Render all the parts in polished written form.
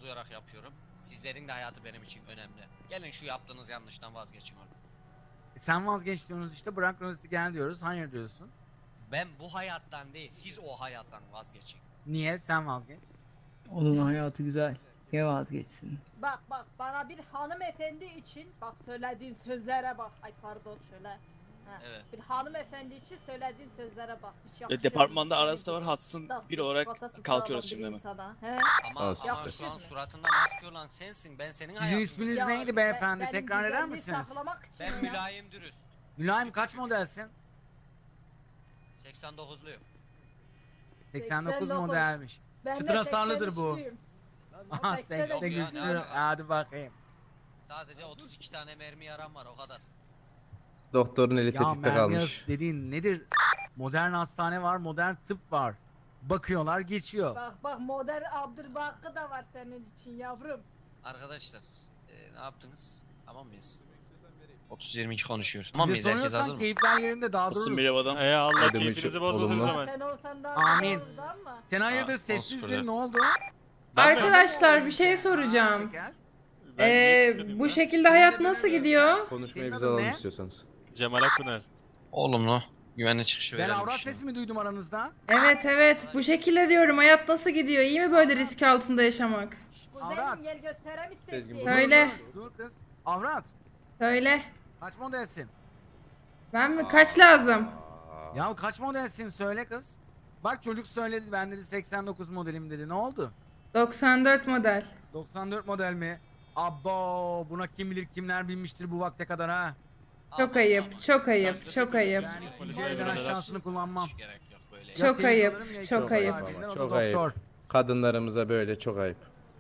duyarak yapıyorum. Sizlerin de hayatı benim için önemli. Gelin şu yaptığınız yanlıştan vazgeçin oğlum. Sen vazgeç diyorsunuz işte, bırak Rozeti gel diyoruz. Hayır diyorsun. Ben bu hayattan değil, siz o hayattan vazgeçin. Niye sen vazgeç? Onun hayatı güzel. Ya vazgeçsin. Bak bana bir hanımefendi için bak söylediğin sözlere bak. Ay pardon şöyle. Heh. Evet. Bir hanımefendi için söylediğin sözlere bak. Hiç yakışıyor Departmanda mu? arası da var, Hudson bir olarak Basası kalkıyoruz sağlam bir şimdi hemen. insana, he? Ama şu an Yakışır. suratında maske olan sensin. Ben senin Sizin hayatımı... isminiz Ya, neydi beyefendi? benim Tekrar eder güzelliği misiniz? saklamak için Ben ya. mülayim dürüst. Mülayim kaç modelsin? 89'luyum. 89 modelmiş. Ben de Çıtır hasarlıdır bu. 83'lüyüm. Aha 83. 80 Yok ya, güçlü. ne alaka? Hadi bakayım. Sadece 32 tane mermi yaram var, o kadar. Doktorun eli Ya tetikte mermi kalmış. dediğin nedir? Modern hastane var, modern tıp var. Bakıyorlar geçiyor. Bak modern Abdülbakkı da var senin için yavrum. Arkadaşlar ne yaptınız? Tamam mıyız? 30-22 konuşuyoruz. Tamam Bize mıyız? Herkes hazır soruyorsan mı? keyifler yerinde daha Hudson dururuz. bir ev adam. Allah Ödeme keyfinizi çok bozmasın o olumlu. zaman. Sen olsan da Amin. olurdu ama. Sen hayırdır Ha, sessizdir, 10-0'da. ne oldu? Arkadaşlar bir şey soracağım. Şeker. Ben niye istediğim Bu ya? şekilde hayat nasıl gidiyor? Konuşmayı Senin bize adın alalım ne? istiyorsanız. Cemal Akpınar. Olumlu. Güvenli çıkışı Ben verelim. avrat şimdi. sesi mi duydum aranızda? Evet bu şekilde diyorum, hayat nasıl gidiyor? İyi mi böyle risk altında yaşamak? Avrat. Kuzenim yer gösterem Sezgin, istedim. bu- Söyle. Dur kız. Avrat. Söyle. Kaç modelsin? Ben mi? Kaç lazım? Ya kaç modelsin söyle kız. Bak çocuk söyledi, ben dedi 89 modelim dedi. Ne oldu? 94 model. 94 model mi? Abbo, buna kim bilir kimler binmiştir bu vakte kadar ha. Çok ayıp, çok ayıp, çok ayıp. Yani Polis ikinci elden memurları. aşağısını kullanmam. Hiç gerek yok böyle. Ya Çok teyze ayıp, alırım ya çok iki ayıp. sahibinden, o da Çok doktor. ayıp. Kadınlarımıza böyle çok ayıp.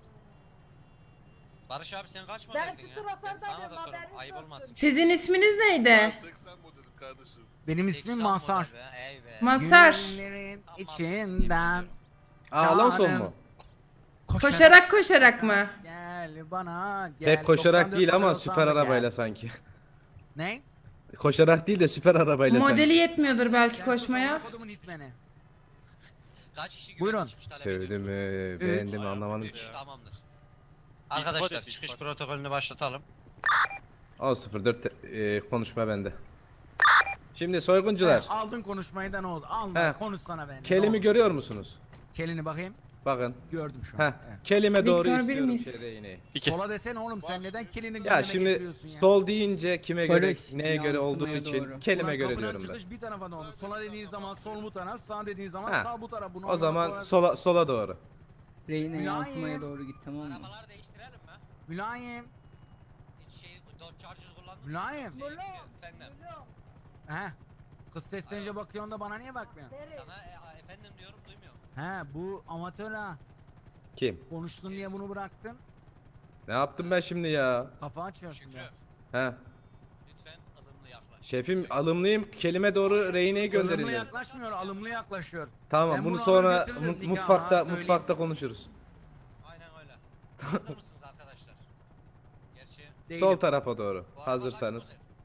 Barış abi sen kaç Ben modeldin ya? çıtır Ben hasar sana da zaten, sorayım. haberiniz Ayıp olsun. olmasın. Sizin isminiz neydi? 80 modelim kardeşim. Benim 80 ismim Mazhar. model be, ey be. Mazhar. Günlerin Tam içinden. Alonso mu? Koşarak mı? Gel bana gel. Pek koşarak 94 değil ama model süper olsan da arabayla gel. sanki. Ne? Koşarak değil de süper arabayla Modeli sanki. yetmiyordur belki koşmaya. Kodumun hitmeni. Kaç kişi Buyurun. güvenli çıkış talep Sevdi ediyorsunuz? mi, beğendi mi anlamadım ki. Tamamdır. Arkadaşlar İltifat et, çıkış iltifat. protokolünü başlatalım. 10.04 konuşma bende. Şimdi soyguncular. Aldın konuşmayı da ne oldu? He. Alma konuşsana beni. Kelimi görüyor musunuz? Kelini bakayım. Bakın. Gördüm şu Heh. an. Evet. Kelime doğru Victor bir istiyorum miyiz? iğneyi. İki. Sola desene oğlum, sen neden kelini Ya gündeme şimdi getiriyorsun ya? sol deyince kime göre, Barış, neye göre olduğu yansımaya için doğru. kelime Ulan göre kapıdan diyorum ben. çıkış bir tarafa doğru. Sola dediğin zaman sol bu taraf, sağ dediğin zaman Ha. sağ bu taraf. Bunu O zaman anlamak- sola doğru. Reyne Mülayim. yansımaya doğru git, tamam mı? Arabalar değiştirelim mi? Mülayim. Hiç şey Dodge Charger kullandın mı? Mülayim. Mülayim. Efendim. He. Kız seslenince bakıyorsun da bana niye bakmıyorsun? Sana efendim diyorum, duymuyorum. He, bu amatör ha. Kim? Konuştun diye bunu bıraktın. Ne yaptım ben şimdi ya? Kafa açıyorsun Şükrü. biraz. He. Lütfen ılımlı yaklaş. Şefim alımlıyım. Kelime doğru rehineye Alımlı gönderildi. yaklaşmıyor, alımlı yaklaşıyor. Tamam Ben bunu bunu sonra alır götürürüm nikahına, mutfakta söyleyeyim. konuşuruz. Aynen öyle. Hazır mısınız arkadaşlar? Gerçi Değilim. Sol tarafa doğru. bu araba Hazırsanız. kaç model?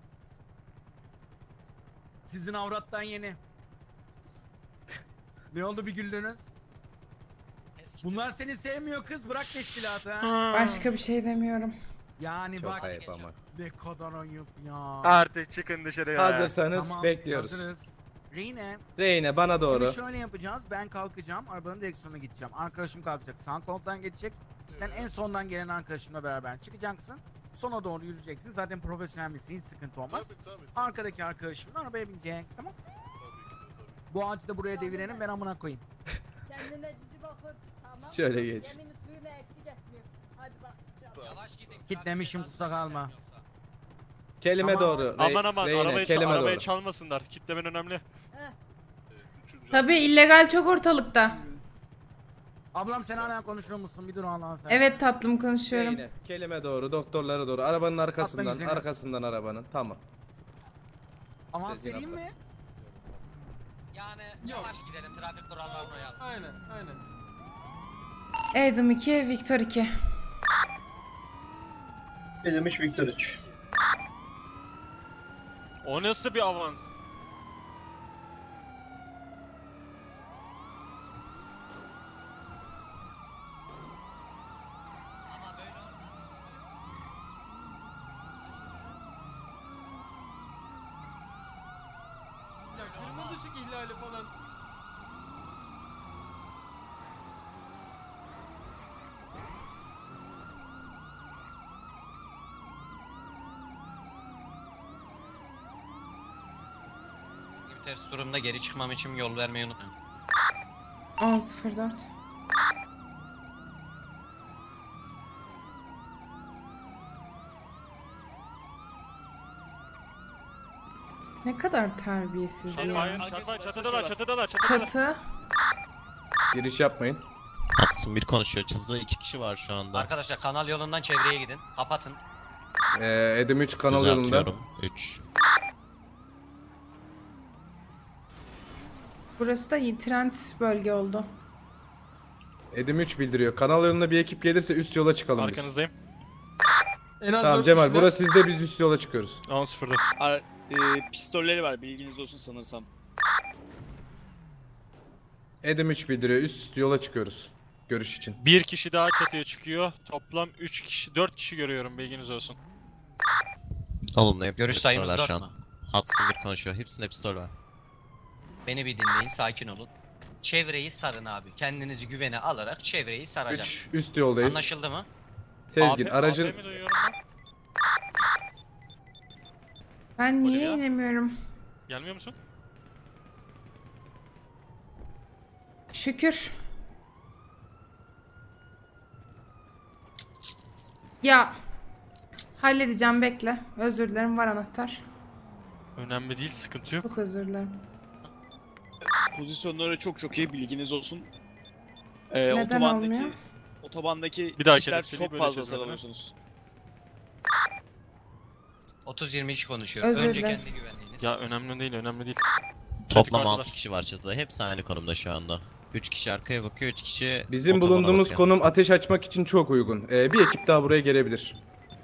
Sizin avrattan yeni. Ne oldu bir güldünüz? Eski Bunlar seni sevmiyor kız, bırak teşkilatı ha. Başka bir şey demiyorum. Yani Çok bak ayıp ama. ne kadar ayıp ya. Artık çıkın dışarıya. Hazırsanız Tamam, bekliyoruz. hazırız. Reyne, Rehine bana doğru. şimdi şöyle yapacağız. Ben kalkacağım, arabanın direksiyonuna gideceğim. Arkadaşım kalkacak, sağ koltuktan geçecek. Sen en sondan gelen arkadaşımla beraber çıkacaksın. Sona doğru yürüyeceksin. Zaten profesyonel misin, hiç sıkıntı olmaz. Tabii. Arkadaki arkadaşım da arabaya binecek. Tamam. Tabii ki de tabii. Bu ağacı da buraya devirelim, ben amına koyayım. Kendine cici bakır. Tamam. Şöyle geç. Yemini suyunu eksik etmiyorsun. Hadi bak. Yavaş gidin. Kitlemişim, Trafik kusa cezası kalma. yoksa. Kelime Tamam. doğru. Aman aman Rehine, kelime arabayı doğru. çalmasınlar. Kitlemen önemli. Üçüncü Tabii illegal çok ortalıkta. Ablam sen hala konuşuyor musun? Bir dur Allah'ın sen. Evet tatlım, konuşuyorum. Rehine, kelime doğru, doktorlara doğru. Arabanın arkasından, güzelim. arkasından arabanın. Tamam. Avans Sezgin vereyim abla. mi? Yani yavaş gidelim, trafik kurallarına uyalım. Adam 2, Victor 2. Ezilmiş Victor 3. O nasıl bir avans? Kırmızı ışık ihlali falan. Bir ters durumda geri çıkmam için yol vermeyi unutmayın. 10.04. Ne kadar terbiyesiz Hayır, ya. hayır, çatıdalar. Çatı. Giriş yapmayın. Hatsın bir konuşuyor. Çatıda 2 kişi var şu anda. Arkadaşlar kanal yolundan çevreye gidin. Kapatın. Edim 3 kanal yolunda. Düzeltiyorum. 3. Burası da trend bölge oldu. Edim 3 bildiriyor. Kanal yolunda bir ekip gelirse üst yola çıkalım biz. Arkanızdayım. En az Tamam dört Cemal, kişiler. burası sizde, biz üst yola çıkıyoruz. 10.04. Pistolleri var bilginiz olsun sanırsam. Edim 3 bildiriyor. Üst yola çıkıyoruz. Görüş için. Bir kişi daha çatıya çıkıyor. Toplam 3 kişi, 4 kişi görüyorum bilginiz olsun. Olumlu hepsinde Görüş sayımız pistol var 4 şu an. mü? Hatsın bir konuşuyor. Hepsinde pistol var. Beni bir dinleyin, sakin olun. Çevreyi sarın abi. Kendinizi güvene alarak çevreyi 3 saracaksınız. üst yoldayız. Anlaşıldı mı? Sezgin, Abi, aracın AP'mi duyuyorum ben. Ben niye Oluyor. inemiyorum? Gelmiyor musun? Şükür. Ya. Halledeceğim bekle. Özür dilerim, var anahtar. Önemli değil, sıkıntı yok. Çok özür dilerim. Pozisyonları çok iyi bilginiz olsun. Neden olmuyor? Otobandaki Bir daha kişiler kelepçeliği çok böyle fazla çözelim, sarılıyorsunuz. 30-22 konuşuyor. Özür Önce dilerim. kendi güvenliğiniz. Ya önemli değil, önemli değil. Toplam yukarıdalar. 6 kişi var çatıda. Hepsi aynı konumda şu anda. 3 kişi arkaya bakıyor, 3 kişi bizim otobana bulunduğumuz bakıyor. konum ateş açmak için çok uygun. Bir ekip daha buraya gelebilir.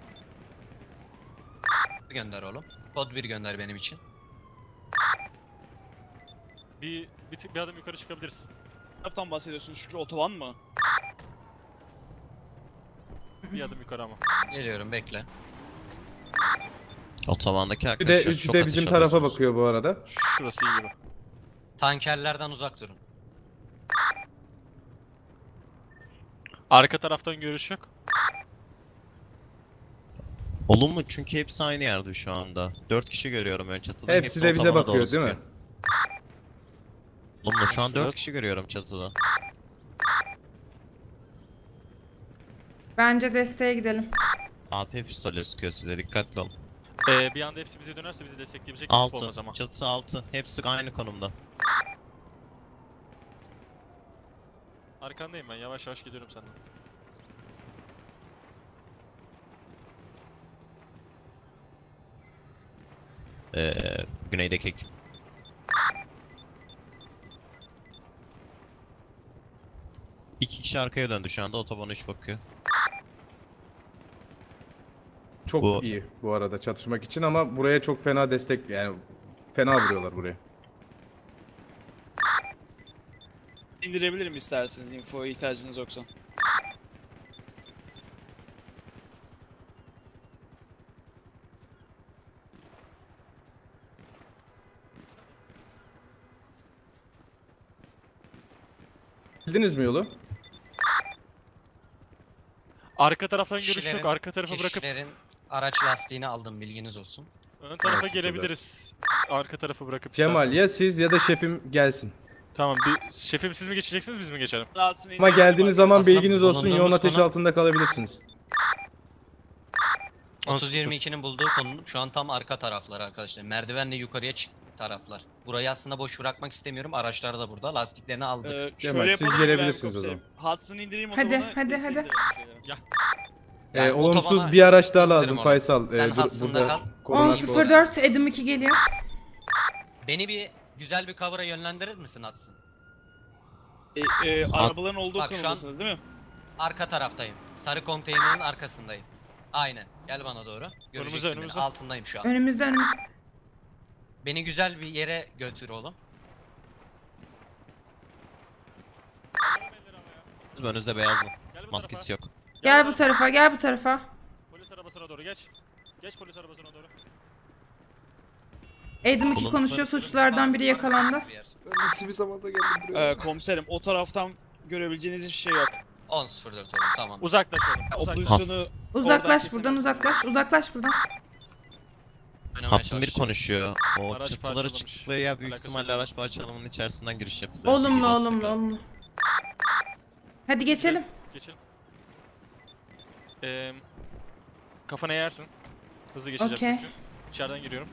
Gönder oğlum. Kod 1 gönder benim için. Bir adım yukarı çıkabiliriz. Taraftan bahsediyorsunuz Şükrü, otoban mı? Bir adım yukarı ama. Geliyorum, bekle. Otobandaki Bir de arkadaşlar 3 çok de ateş bizim tarafa alıyorsunuz. bakıyor bu arada. Şurası iyi gibi. Tankerlerden uzak durun. Arka taraftan görüş yok. Olumlu çünkü hepsi aynı yerde şu anda. 4 kişi görüyorum ön çatıda. Hepsi de bize otobana doğru bakıyor değil mi? sıkıyor. Olumlu şu an 4 Evet. kişi görüyorum çatıda. Bence desteğe gidelim. AP pistolü sıkıyor size, dikkatli olun. Bir anda hepsi bize dönerse bizi destekleyebilecek bir tip olmaz ama. 6, çatı 6. Hepsi aynı konumda. Arkandayım ben, yavaş yavaş gidiyorum senden. Güneydeki ekip. İki kişi arkaya döndü şu anda, otobana 3 bakıyor. Çok Bu- iyi bu arada çatışmak için ama buraya çok fena destek, yani fena vuruyorlar buraya. İndirebilirim isterseniz, infoya ihtiyacınız yoksa. Bildiniz mi yolu? Arka taraftan görüş yok, Kişilerin- arka tarafa bırakıp Kişilerin araç lastiğini aldım, bilginiz olsun. ön tarafa Nasıl gelebiliriz. Arka tarafı bırakıp Cemal isterseniz. ya siz ya da şefim gelsin. Tamam, şefim siz mi geçeceksiniz, biz mi geçelim? Rahatsın Ama geldiğiniz zaman Aslında bilginiz olsun, yoğun bulunduğumuz ateş konu- altında kalabilirsiniz. 30-22'nin bulduğu konum şu an tam arka taraflar arkadaşlar. Merdivenle yukarıya çık taraflar. Burayı aslında boş bırakmak istemiyorum. Araçlar da burada. Lastiklerini aldık. Cemal, şöyle siz yapalım, gelebilirsiniz İbrahim o zaman. Komiserim. Hudson'ı indireyim Hadi, otobana. hadi, destek hadi. verelim şeylere. Yani Olumsuz otobana bir araç daha lazım indirim Faysal. olarak. Sen Hudson'da kal. korunak bu. 10.04 Edim 2 geliyor. Beni bir güzel bir cover'a yönlendirir misin Hudson? Arabaların olduğu bak şu an- konumdasınız değil mi? Arka taraftayım. Sarı konteynerin arkasındayım. Aynen. Gel bana doğru. Göreceksin beni. önümüze. Altındayım şu an. Önümüzde. Beni güzel bir yere götür oğlum. Önünüzde beyazlı. Gel bu Maskesi tarafa. yok. Gel bu tarafa, gel bu tarafa. Polis arabasına doğru geç. Geç polis arabasına doğru. Adam 2 konuşuyor, suçlulardan biri yakalandı. Nasıl bir zamanda geldim buraya? Komiserim o taraftan görebileceğiniz hiçbir şey yok. 10.04 oğlum tamam. Uzaklaş oğlum. O Uzaklaş. pozisyonu Uzaklaş oradan buradan, kesemezsiniz. uzaklaş. Uzaklaş buradan. Oynamaya Hudson bir çalışacağız. konuşuyor. O Araç çıktıları parçalamış. çıktıkları yer büyük Alakası ihtimalle yok. araç parçalamanın içerisinden giriş yapılıyor. Olumlu, Bilginiz olsun olumlu, tekrar. olumlu. Hadi geçelim. Geçelim. Kafana yersin. Hızlı geçeceğim Okey. çünkü. İçeriden giriyorum.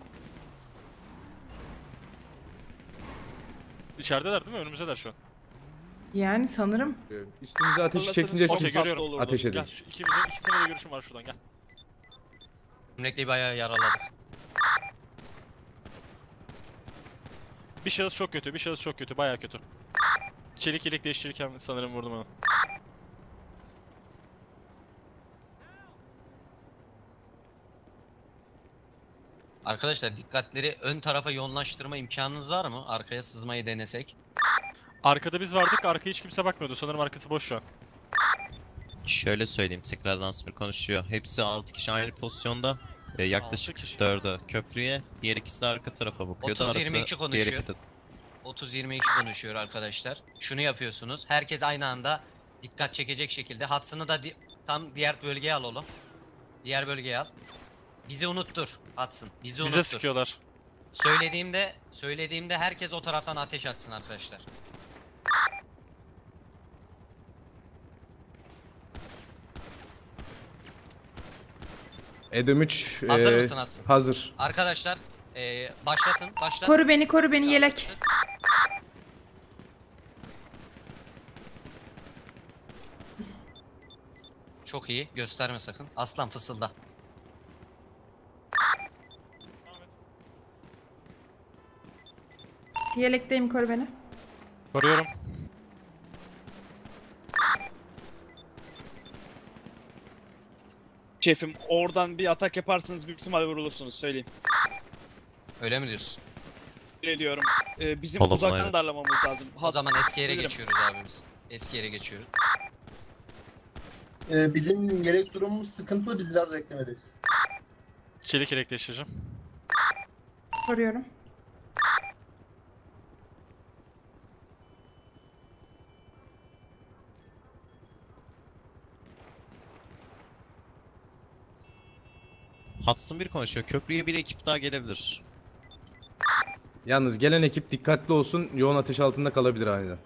İçerideler değil mi? Önümüzdeler şu an. Yani sanırım. Üstümüze ateş Fırlasanız çekince çok Okey, siz tatlı görüyorum. olurdu. ateş edin. Gel şu ikisine de görüşüm var şuradan gel. Cümlekteyi bayağı yaraladık. Bir şahıs çok kötü, bir şahıs çok kötü, bayağı kötü. Çelik yelek değiştirirken sanırım vurdum onu. Arkadaşlar dikkatleri ön tarafa yoğunlaştırma imkanınız var mı? Arkaya sızmayı denesek. Arkada biz vardık, arkaya hiç kimse bakmıyordu. Sanırım arkası boş şu an. Şöyle söyleyeyim, tekrardan bir konuşuyor. Hepsi 6 kişi aynı pozisyonda. Yaklaşık 6 kişi. 4'ü köprüye, diğer ikisi de arka tarafa bakıyordu. 30-22 Arası diğer konuşuyor. iki de 30-22 konuşuyor arkadaşlar. Şunu yapıyorsunuz. Herkes aynı anda dikkat çekecek şekilde. Hudson'ı da tam diğer bölgeye al oğlum. Diğer bölgeye al. Bizi unuttur Hudson. Bizi Bize unuttur. sıkıyorlar. Söylediğimde herkes o taraftan ateş atsın arkadaşlar. Edem 3 Hazır mısın Hudson? hazır. Arkadaşlar başlatın. Koru beni, koru beni, yelek. Çok iyi. Gösterme sakın. Aslan fısılda. Yelekteyim, koru beni. Koruyorum. Şefim oradan bir atak yaparsanız büyük ihtimalle vurulursunuz söyleyeyim. Öyle mi diyorsun? Öyle diyorum. Bizim Olumlu, uzaktan evet. darlamamız lazım. O zaman eski yere Buyurun. geçiyoruz abimiz. Eski yere geçiyoruz. Bizim yelek durumumuz sıkıntılı, biz biraz beklemedeyiz. Çelik yelek değiştireceğim. Koruyorum. Hudson bir konuşuyor. Köprüye bir ekip daha gelebilir. Yalnız gelen ekip dikkatli olsun. Yoğun ateş altında kalabilir aniden.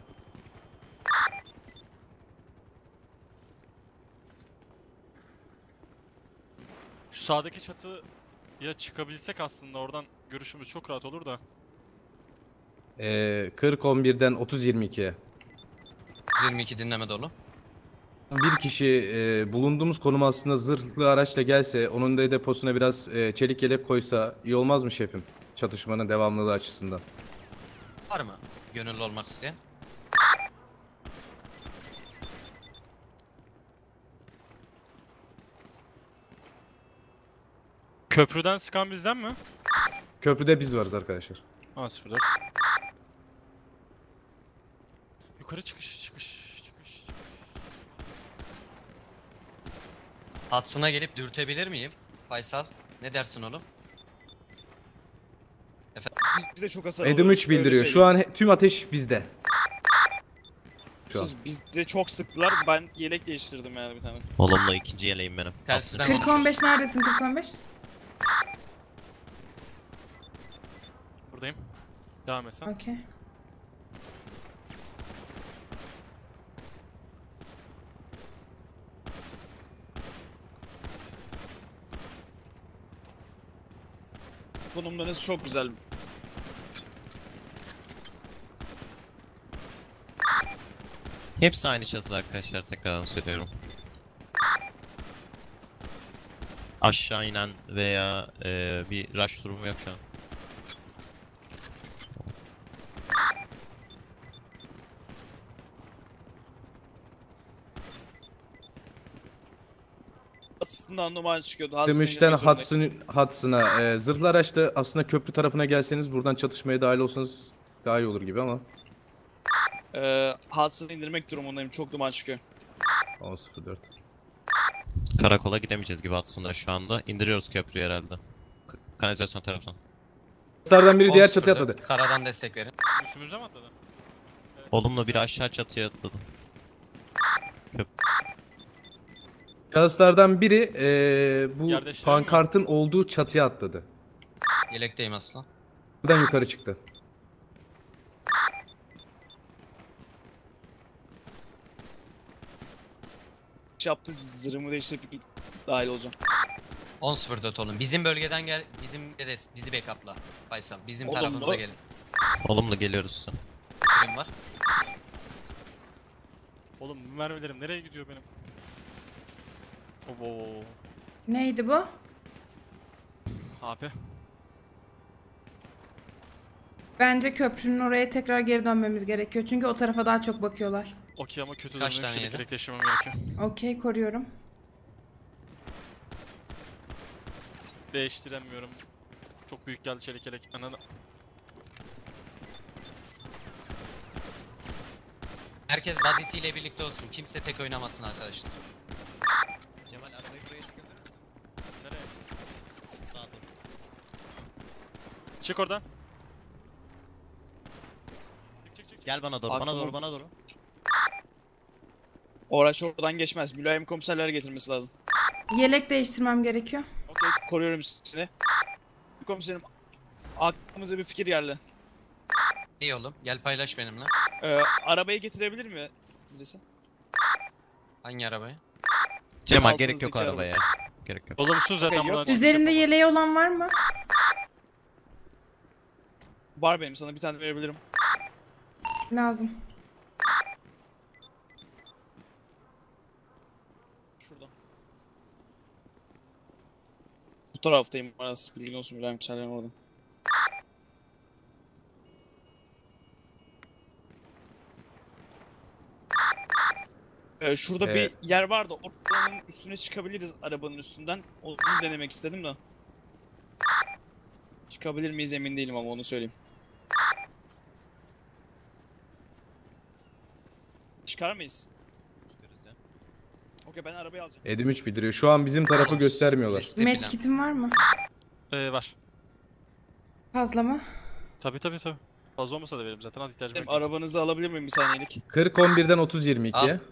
Şu sağdaki çatıya çıkabilsek aslında oradan görüşümüz çok rahat olur da. 40-11'den 30-22'ye. 22 dinleme dolu. Bir kişi bulunduğumuz konum aslında zırhlı araçla gelse, onun da deposuna biraz çelik yelek koysa iyi olmaz mı şefim? Çatışmanın devamlılığı açısından. Var mı gönüllü olmak isteyen? Köprüden sıkan bizden mi? Köprüde biz varız arkadaşlar. A04. Yukarı çıkış. Hudson'a gelip dürtebilir miyim? Faysal ne dersin oğlum? Biz de çok hasar Edem alıyoruz, 3 öyle bildiriyor. Şu söyleyeyim. an tüm ateş bizde. Şu an. Bize çok sıktılar. Ben yelek değiştirdim yani bir tane. Olumlu, ikinci yeleğim benim. Telsizden 40-15 neredesin, 40-15? Buradayım. Devam et sen. Okey. Konumlarınız çok güzel. Hepsi aynı çatıda arkadaşlar, tekrardan söylüyorum. Aşağı inen veya bir rush durumu yok şu an. Aslında anormal çıkıyordu. Edem 3'ten Hudson'a zırhlı araçta aslında köprü tarafına gelseniz buradan çatışmaya dahil olsanız daha iyi olur gibi ama. Hudson'ı indirmek durumundayım. Çok duman çıkıyor. 10-04. Karakola gidemeyeceğiz gibi aslında şu anda. İndiriyoruz köprüyü herhalde. Kanalizasyon tarafından. Şahıslardan biri diğer 10-0'dı. çatıya atladı. Karadan destek verin. Üstümüze mi atladı? Olumlu biri aşağı çatıya atladı. Şahıslardan biri bu Yer değiştirelim mi? pankartın olduğu çatıya atladı. Yelekteyim aslan. Buradan yukarı çıktı. Yaptı zırhımı değiştirip dahil olacağım. 10-0-4 olun. Bizim bölgeden gel. Bizi backup'la. Faysal. Bizim Olumlu. tarafımıza gelin. Olumlu geliyoruz size. Kim var? Oğlum bu mermilerim nereye gidiyor benim? Oo. Neydi bu? Abi. Bence köprünün oraya tekrar geri dönmemiz gerekiyor. Çünkü o tarafa daha çok bakıyorlar. Okey ama kötü Kaç durumda tane çelik yedi? yelek değiştirmem gerekiyor. Okey, koruyorum. Değiştiremiyorum. Çok büyük geldi çelik yelek. Ananı. Herkes body'siyle birlikte olsun. Kimse tek oynamasın arkadaşlar. Cemal arabayı buraya gönderir misin? Nereye? Sağa doğru. Çık oradan. Çık. Gel bana doğru, bana doğru, bana doğru. O araç oradan geçmez. Mülayim komiserler getirmesi lazım. Yelek değiştirmem gerekiyor. Okey, koruyorum sizi. Komiserim, aklımıza bir fikir geldi. İyi oğlum. Gel paylaş benimle. Arabayı getirebilir mi birisi? Hangi arabayı? Cemal Altınızdaki gerek yok araba. arabaya. Gerek yok. Olumsuz zaten Okey, yok. buradan çıkış Üzerinde yapamaz. yeleği olan var mı? Var benim, sana bir tane verebilirim. Lazım. Şurada. Bu taraftayım. Arası bilgin olsun, Mülayim komiserlerim orada. Şurada Evet. bir yer var da oranın üstüne çıkabiliriz arabanın üstünden. Onu denemek istedim de. Çıkabilir miyiz emin değilim ama onu söyleyeyim. Çıkar mıyız? Çıkarız ya. Okey, ben arabayı alacağım. Edim 3 bildiriyor. Şu an bizim tarafı Olsun. göstermiyorlar. Liste plan. Medkit'in var mı? Var. Fazla mı? Tabii. Fazla olmasa da veririm zaten. Hadi ihtiyacım Benim yok. arabanızı alabilir miyim bir saniyelik? 40-11'den 30-22'ye.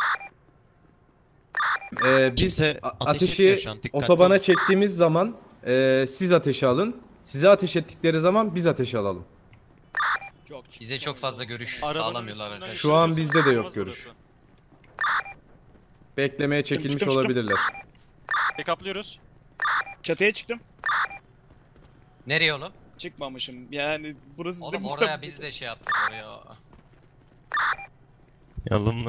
Biz Kimse ateş ateşi etmiyor şu an, dikkatli otobana olun. çektiğimiz zaman siz ateşe alın. Size ateş ettikleri zaman biz ateşe alalım. Yok. Bize çok fazla görüş Arabanın sağlamıyorlar üstünden arkadaşlar. Şu an geçiyorsanız bizde de yok olmaz görüş. burası. Beklemeye çekilmiş çıktım. olabilirler. Backuplıyoruz. Çatıya çıktım. Nereye oğlum? Çıkmamışım. Yani burası Oğlum da oraya biz de şey yaptık oraya. Yalımlı.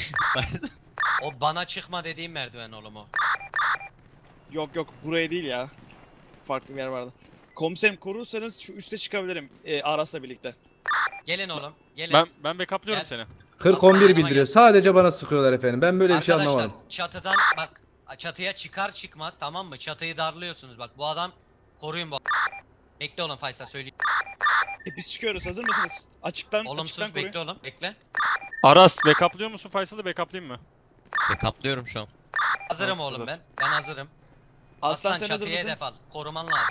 O bana çıkma dediğim merdiven oğlum o. Yok buraya değil ya. Farklı bir yer vardı. Komiserim, korursanız şu üste çıkabilirim. Aras'la birlikte. Gelin oğlum. Gelin. Ben backuplıyorum Gel. seni. 40-11 yanıma bildiriyor. gel. Sadece bana sıkıyorlar efendim. Ben böyle bir şey Arkadaşlar anlamadım. çatıdan bak çatıya çıkar çıkmaz tamam mı? Çatıyı darlıyorsunuz bak bu adam koruyun bu. Bekle oğlum Faysal söyleyeyim. Biz çıkıyoruz, hazır mısınız? Açıktan Olumsuz koruyun. bekle oğlum bekle. Aras backuplıyor musun? Faysal'ı backuplayayım mı? Kaplıyorum şu an. Hazırım Nasıl oğlum olur? ben. Ben hazırım. Aslan, Aslan sen hazır çatıya mısın? hedef al. Koruman lazım.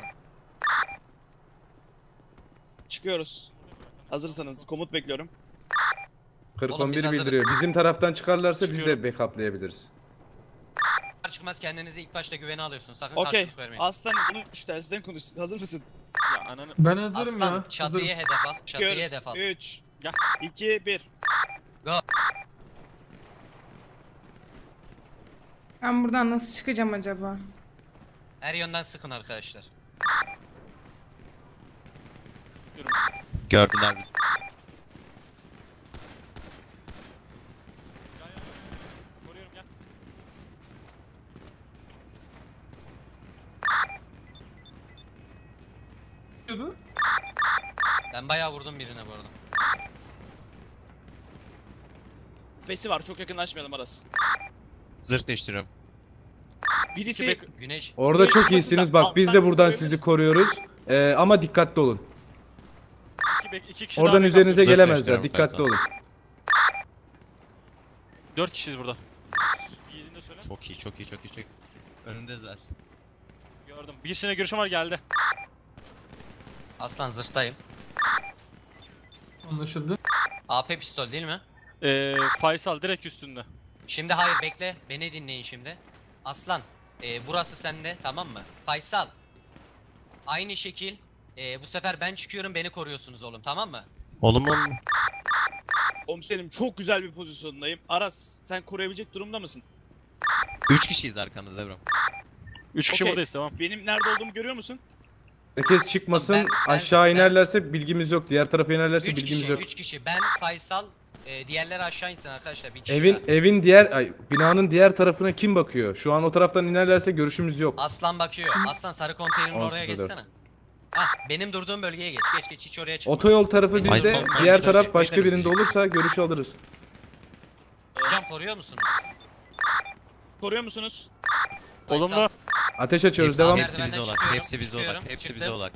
Çıkıyoruz. Hazırsanız komut bekliyorum. Oğlum biz 40-11 hazırız. bildiriyor. Bizim taraftan çıkarlarsa biz de Çıkıyorum. backuplayabiliriz. Çıkar çıkmaz kendinizi ilk başta güvene alıyorsunuz. Sakın Okey. karşılık vermeyin. Aslan bunu 3 tanesinden konuş. Hazır mısın? Ya ananı. Ben hazırım Aslan ya. çatıya Hazırım. hedef al. Çatıya Çıkıyoruz. hedef al. 3, Gel. 2, 1. Ben buradan nasıl çıkacağım acaba? Her yönden sıkın arkadaşlar. Gördüler bizi. Koruyorum gel. Ben bayağı vurdum birine bu arada. Besi var, çok yakınlaşmayalım Aras. Zırh değiştiriyorum. Birisi Güneş. Orada Buraya çok çıkmasın iyisiniz. da Bak biz de alttan buradan koyabiliriz. sizi koruyoruz. Ama dikkatli olun. İki kişi Oradan daha üzerinize Zırh gelemezler. değiştiriyorum Dikkatli Faysal. olun. 4 kişiyiz burada. Yiğidin de söyle. Çok iyi, çok iyi, çok iyi, çok iyi. Önündeler. Gördüm. Birisine görüşüm var, geldi. Aslan zırhtayım. Anlaşıldı. AP pistol değil mi? Faysal direkt üstünde. Şimdi hayır bekle. Beni dinleyin şimdi. Aslan. Burası sende, tamam mı? Faysal. Aynı şekil. Bu sefer ben çıkıyorum, beni koruyorsunuz oğlum, tamam mı? Olumlu mu? Komiserim çok güzel bir pozisyondayım. Aras sen koruyabilecek durumda mısın? 3 kişiyiz arkanda Devran. 3 kişi Okey. buradayız, tamam. Benim nerede olduğumu görüyor musun? Herkes çıkmasın. Ben- Aşağı ben- inerlerse bilgimiz yok. Diğer tarafa inerlerse 3 bilgimiz kişi, yok. 3 kişi. Ben, Faysal, diğerleri aşağı insin arkadaşlar. Bir kişi daha. Evin binanın diğer tarafına kim bakıyor? Şu an o taraftan inerlerse görüşümüz yok. Aslan bakıyor. Aslan sarı konteynerin oraya 10.04. geçsene. Hah, benim durduğum bölgeye geç. Geç hiç oraya çıkma. Otoyol tarafı Benim- bizde, Faysal, diğer sen taraf çıkmayı başka birinde deneyecek. olursa görüş alırız. Hocam koruyor musunuz? Koruyor musunuz? Faysal, Olumlu. Ateş açıyoruz, Hepsi, devam. hepsi bize Merdivenden olak, çıkıyorum, hepsi bize çıkıyorum, olak, hepsi bize çıktım. olak.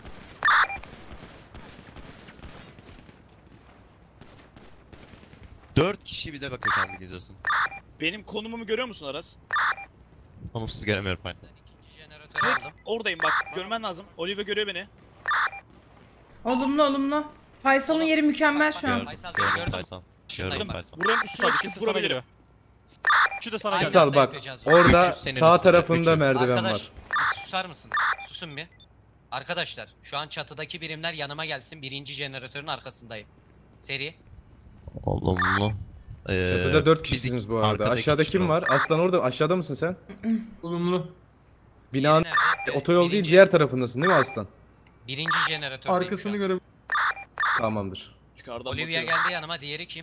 4 kişi bize bakıyor şu an, biliyorsun. Benim konumumu görüyor musun Aras? Konumsuz göremiyorum Faysal. İkinci jeneratörü aldım. Oradayım bak. Görmen lazım. Olive görüyor beni. Olumlu olumlu. Faysal'ın yeri mükemmel şu an. Gördüm, Faysal, gördüm gördüm. Faysal. Şundayım Gördüm ben. Faysal. Buranın üstüne Faysal çıkıp ikisi sana vurabilirim. geliyor. Üçü de sana Aynen. geldi. Faysal bak, Yapacağız. orada 300 senin sağ üstünde, tarafında 300. merdiven Arkadaş, var. bir susar mısınız? Susun bir. Arkadaşlar, şu an çatıdaki birimler yanıma gelsin. Birinci jeneratörün arkasındayım. Seri. Olumlu. Çatıda 4 biz kişisiniz bu arada. arkadaki Aşağıda kişi kim o. var? Aslan orada, aşağıda mısın sen? Olumlu. Binanın Diğeri nerede? otoyol değil, Birinci- diğer tarafındasın değil mi Aslan? Birinci jeneratördeyim Arkasını şu an. görebilirim. Tamamdır. Yukarıdan Olivia bakıyorum. geldi yanıma. Diğeri kim?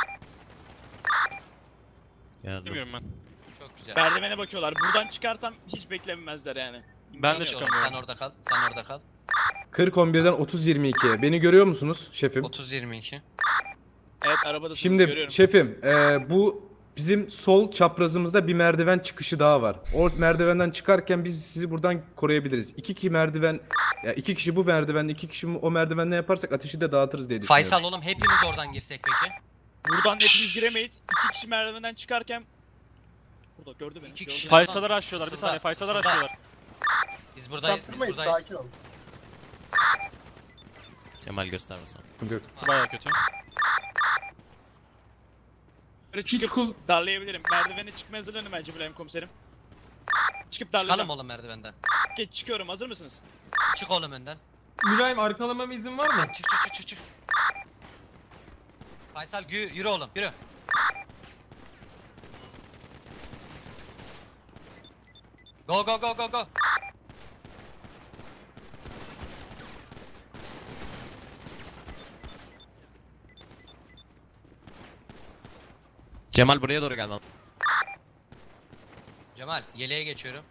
Geldim. Bilmiyorum ben. Çok güzel. Merdivene bakıyorlar. Buradan çıkarsam hiç beklememezler yani. Ben de Bekle oğlum, çıkamıyorum. Sen orada kal. Sen orada kal. 40-11'den 30-22'ye. Beni görüyor musunuz şefim? 30-22. Evet arabadasınız Şimdi görüyorum. şefim, bu bizim sol çaprazımızda bir merdiven çıkışı daha var. O merdivenden çıkarken biz sizi buradan koruyabiliriz. İki kişi bu merdivende, 2 kişi o merdivende yaparsak ateşi de dağıtırız diye düşünüyorum. Faysal oğlum hepimiz oradan girsek peki? Buradan hepimiz giremeyiz. 2 kişi merdivenden çıkarken burada gördü beni. İki gördü. kişi. Faysal'ı aşıyorlar, bir Sızda, saniye. Faysal'ı sızda. aşıyorlar. Biz buradayız, biz Çaktırmayın, buradayız. sakin olun. Kemal göstermesen. Yok. Bayağı kötü. Böyle Hiç çıkıp kul... darlayabilirim. Merdivene çıkmaya hazırlanın bence Mülayim komiserim. Çıkıp Çıkalım darlayacağım. oğlum merdivenden. Geç çıkıyorum. Hazır mısınız? Çık oğlum önden. Mülayim arkalamama izin var mı? Sen çık. Faysal yürü oğlum, yürü. Go. Cemal buraya doğru gel lan. Cemal, yeleğe geçiyorum.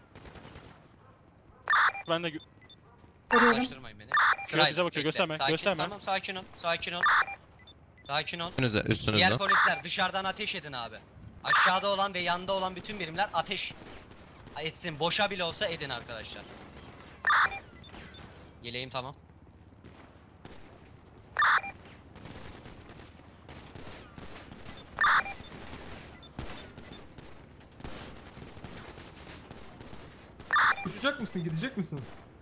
Ben de Görüyorum. Ulaştırmayın beni. bize bakıyor, bekle. gösterme, Sakin, gösterme. Tamam, sakin ol. Üstünüzde, üstünüzde. Diğer polisler dışarıdan ateş edin abi. Aşağıda olan ve yanda olan bütün birimler ateş etsin. Boşa bile olsa edin arkadaşlar. Yeleğim tamam. Koşacak mısın? Gidecek misin?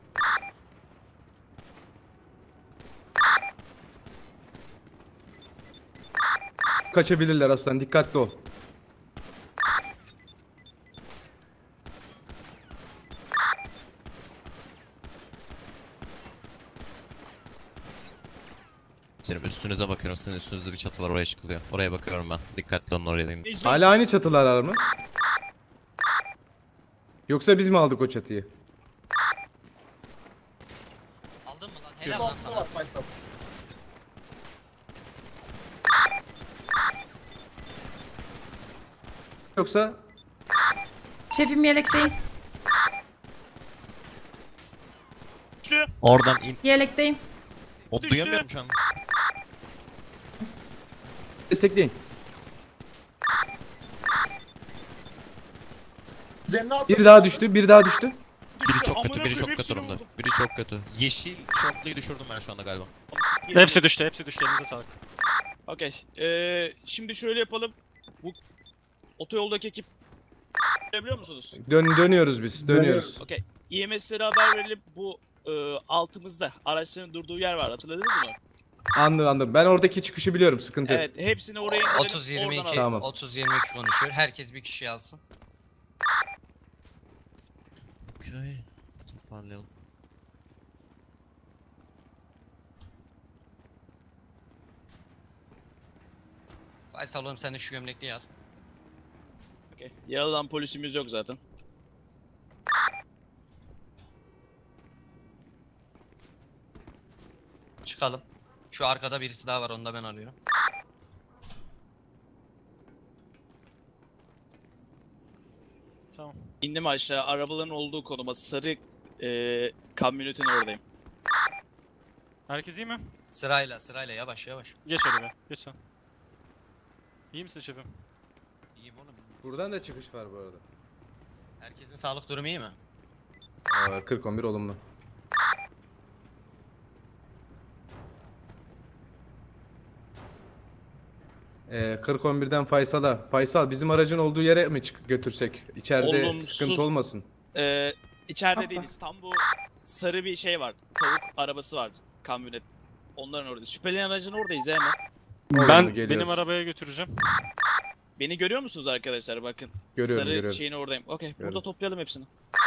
Kaçabilirler Aslan, dikkatli ol. Senin üstünüze bakıyorum. Sizin üstünüzde bir çatı var, oraya çıkılıyor. Oraya bakıyorum ben. Dikkatli olun, oraya değin. Hala aynı çatılar mı? Yoksa biz mi aldık o çatıyı? Aldın mı lan? Helal lan Altına sana. bak Faysal. Yoksa Şefim yelekteyim. Düştü. Oradan in. Yelekteyim. O Düştü. duyamıyorum şu an. destekleyin. Üzerine atla. Bir daha düştü, bir daha düştü. Biri çok Amına kötü, biri koyayım, çok kötü hepsini durumda. vurdum. Biri çok kötü. Yeşil şortluyu düşürdüm ben şu anda galiba. hepsi düştü, elinize sağlık. Okey. Şimdi şöyle yapalım. Bu otoyoldaki ekip Görebiliyor musunuz? Dönüyoruz biz. Dönüyoruz. Okey. EMS'lere haber verilip bu altımızda araçların durduğu yer var. Hatırladınız mı? Anladım. Ben oradaki çıkışı biliyorum. Sıkıntı yok. Evet. Hepsini oraya indirelim. 30-22 Tamam. 30-22 konuşuyor. Herkes bir kişi alsın. Okey. Toparlayalım. Faysal oğlum sen de şu gömlekliği al. Okey. Yaralan polisimiz yok zaten. Çıkalım. Şu arkada birisi daha var, onu da ben alıyorum. Tamam. İndim aşağı. Arabaların olduğu konuma sarı kamyonetin oradayım. Herkes iyi mi? Sırayla yavaş yavaş. Geç öyle be. Geç sen. İyi misin şefim? İyiyim oğlum. Buradan da çıkış var bu arada. Herkesin sağlık durumu iyi mi? 40-11 olumlu. Ee, 40-11'den Faysal'a. Faysal bizim aracın olduğu yere mi götürsek? İçeride Olumsuz. sıkıntı olmasın. İçeride Hoppa. değiliz. Tam bu sarı bir şey var. Tavuk arabası var. Kamyonet. Onların orada. Şüpheli aracın oradayız hemen. Olumlu, geliyoruz. Benim arabaya götüreceğim. Beni görüyor musunuz arkadaşlar? Bakın. Görüyorum, Sarı görüyorum. şeyin oradayım. Okey. Burada Görüyorum. toplayalım hepsini.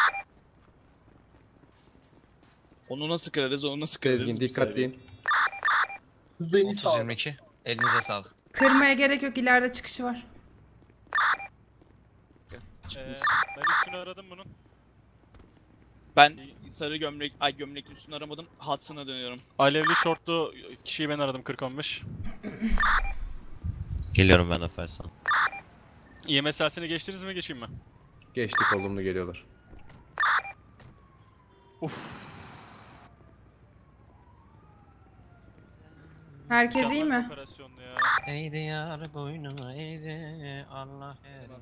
Onu nasıl kırarız? Onu nasıl kırarız? Sezgin Bir saniye. dikkatliyin. Hızlı iniş sağladım. 30-22. Elinize sağlık. Kırmaya gerek yok, ileride çıkışı var. Çıktınız. Ben üstünü aradım bunun. Ben sarı gömlekli üstünü aramadım. Hudson'a dönüyorum. Alevli şortlu kişiyi ben aradım 40-15. Geliyorum ben de Faysal. EMS selsini geçtiniz mi, geçeyim mi? Geçtik, olumlu geliyorlar. Herkes iyi mi? Operasyonlu ya. Eğdi yar boynuma eğdi Allah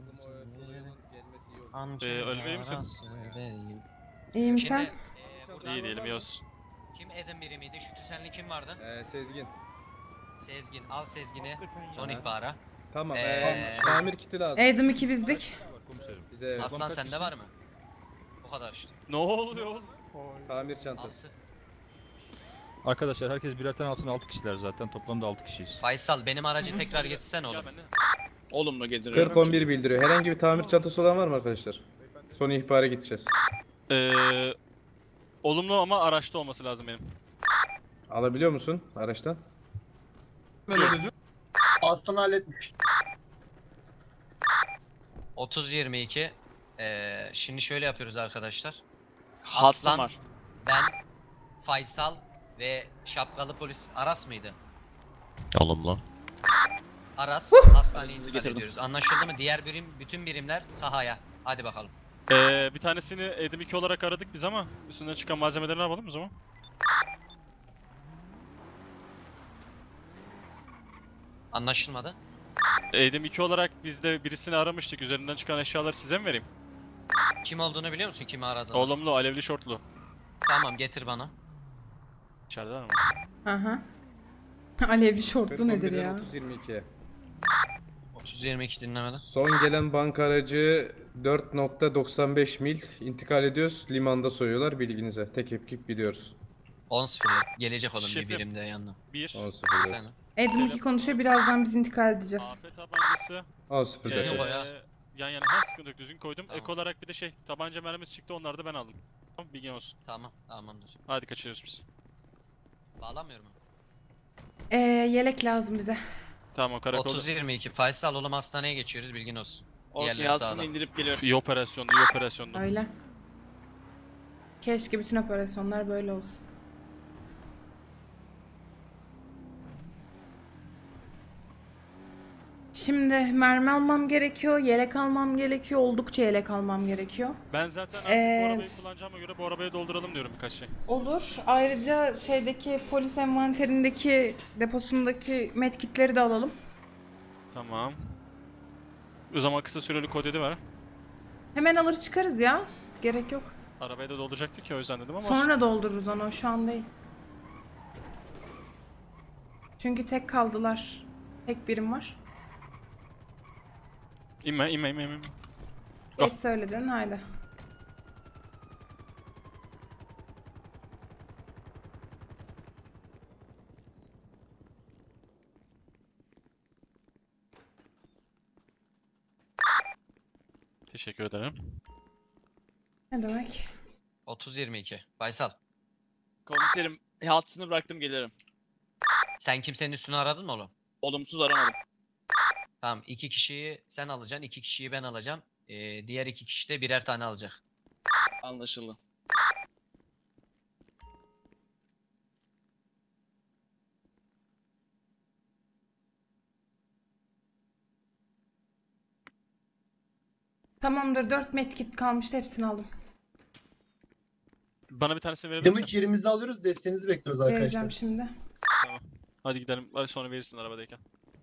Ölmeye misin? İyiyim Şimdi sen? burada İyi diyelim, iyi olsun. kim Adam biri miydi? Şükrü senli kim vardı? Sezgin. Sezgin, al Sezgin'i. Son ihbara. Tamam. Ee, Tamir kiti lazım. Adam 2 bizdik. Bize Aslan sende var mı? O kadar işte. Ne oluyor oğlum? tamir çantası. 6. Arkadaşlar herkes birer tane alsın, 6 kişiler zaten. Toplamda 6 kişiyiz. Faysal benim aracı tekrar getirsene oğlum. Gel bende. Olumlu getiriyorum. 40-11 bildiriyor. Herhangi bir tamir çantası olan var mı arkadaşlar? Son ihbara gideceğiz. Olumlu ama araçta olması lazım benim. Alabiliyor musun araçtan? Aslan halletmiş. 30-22. Şimdi şöyle yapıyoruz arkadaşlar. Hudson Aslan, var. ben, Faysal ve şapkalı polis Aras mıydı? Olumlu. Aras, hastaneye intikal getirdim. ediyoruz. Anlaşıldı mı? Diğer bütün birimler sahaya. Hadi bakalım. Bir tanesini Edim 2 olarak aradık biz ama üstünden çıkan malzemeleri ne yapalım o zaman? Anlaşılmadı. Edim 2 olarak biz de birisini aramıştık. Üzerinden çıkan eşyaları size mi vereyim? Kim olduğunu biliyor musun? Kimi aradığını? Olumlu, alevli şortlu. Tamam, getir bana. İçerideler mi? Aha. Alevli şortlu 40-11'den nedir ya? 30-22'ye. 30-22 dinlemeden. Son gelen banka aracı 4.95 mil intikal ediyoruz. Limanda soyuyorlar, bilginize. Tek ekip gidiyoruz. 10-0. Gelecek oğlum bir Şefim. birimde yanına. 1. 10.04. Efendim. Adam 2 konuşuyor, birazdan biz intikal edeceğiz. AP tabancası. 10.04. Düzgün koy ya. Yan yana her sıkıntı yok. Düzgün koydum. Tamam. Ek olarak bir de tabanca mermisi çıktı, onları da ben aldım. Tamam, bilgin olsun. Tamam, tamamdır. Hadi kaçıyoruz biz. Bağlanmıyor mu? Yelek lazım bize. Tamam, karakolda. 30-22. Faysal oğlum hastaneye geçiyoruz, bilgin olsun. Okey, Diğerleri Hudson'ı sağda. indirip geliyorum. İyi operasyondu, iyi operasyondu. Öyle. Keşke bütün operasyonlar böyle olsun. Şimdi mermi almam gerekiyor, yelek almam gerekiyor, oldukça yelek almam gerekiyor. Ben zaten artık bu arabayı kullanacağıma göre bu arabaya dolduralım diyorum birkaç şey. Olur. Ayrıca şeydeki polis envanterindeki deposundaki medkitleri de alalım. Tamam. O zaman kısa süreli kod dedi var. Hemen alır çıkarız ya. Gerek yok. Arabaya da dolduracaktık ya, o yüzden dedim ama Sonra doldururuz onu, şu an değil. Çünkü tek kaldılar. Tek birim var. İnme. Geç söyledin haydi. Teşekkür ederim. Ne demek? 30-22. Baysal. Komiserim hattını bıraktım gelirim. Sen kimsenin üstünü aradın mı oğlum? Olumsuz aramadım. Tamam, 2 kişiyi sen alacaksın, 2 kişiyi ben alacağım. Diğer 2 kişi de birer tane alacak. Anlaşıldı. Tamamdır 4 medkit kalmıştı hepsini aldım. Bana bir tanesini verebilir misin? Damage yerimizi alıyoruz. Desteğinizi bekliyoruz arkadaşlar. Vereceğim şimdi. Tamam. Hadi gidelim. Hadi sonra verirsin arabadayken.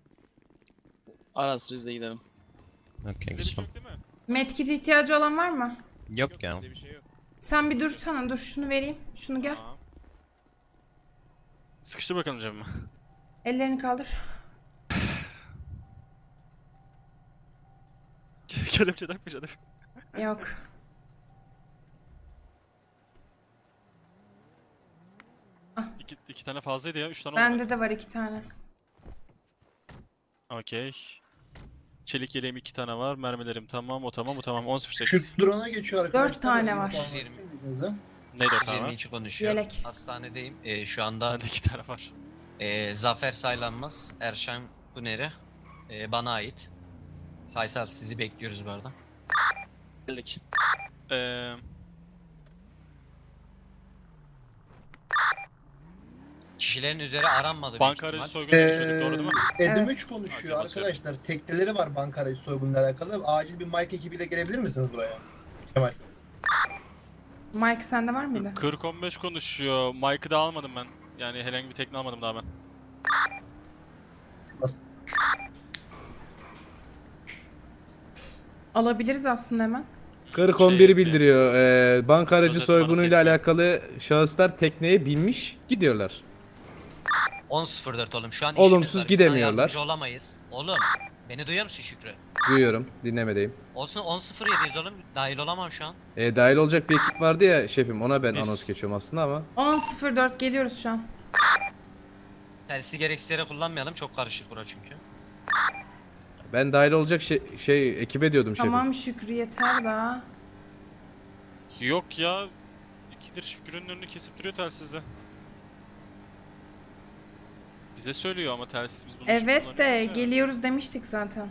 Aras biz de gidelim. Okey Sizde bir şey güzel. yok değil mi? Medkit ihtiyacı olan var mı? Yok ya. Bizde bir şey yok. Sen bir dursana dur şunu vereyim. Şunu gel. Tamam. Sıkıştır bakalım cebime. Ellerini kaldır. Kelepçe takmış adam. Yok. İki tane fazlaydı ya. 3 tane oldu. Bende de var 2 tane. Okey. Çelik yeleğim 2 tane var. Mermilerim tamam. O tamam. Bu tamam. 10.08. Kürt drone'a geçiyor arkadaşlar. 4 tane var. 120. Ne 4 tane var? 122 konuşuyor. Yelek. Hastanedeyim. Şu anda Bende 2 tane var. Zafer Saylanmaz, Erşan Buneri bana ait. Saysar sizi bekliyoruz bu arada. Geldik. Kişilerin üzeri aranmadı büyük Banka aracı ihtimal. soygunu yaşadık. Doğru değil mi? Edim Evet. 3 konuşuyor Hadi bakalım. arkadaşlar. Tekneleri var banka aracı soygunuyla alakalı. Acil bir Mike ekibiyle gelebilir misiniz buraya? Kemal. Mike sende var mıydı? 40-15 konuşuyor. Mike'ı da almadım ben. Yani herhangi bir tekne almadım daha ben. Nasıl? Alabiliriz aslında hemen. 40-11 Şey, bildiriyor. Banka aracı Rozet soygunuyla manası alakalı şahıslar tekneye binmiş gidiyorlar. 10.04 oğlum şu an Olumsuz işimiz var. gidemiyorlar. Biz sana yardımcı olamayız. Oğlum beni duyuyor musun Şükrü? Duyuyorum, dinlemedeyim. Olsun 10.07'yiz oğlum. Dahil olamam şu an. Dahil olacak bir ekip vardı ya şefim, ona ben Biz- anons geçiyorum aslında ama. 10.04 geliyoruz şu an. Telsizi gereksiz yere kullanmayalım. Çok karışık bura çünkü. Ben dahil olacak ekibe diyordum şefim. Tamam Şükrü yeter daha. Yok ya. İkidir Şükrü'nün önünü kesip duruyor telsizle. Bize söylüyor ama telsiz biz bunu Evet de kullanıyoruz ya. geliyoruz demiştik zaten.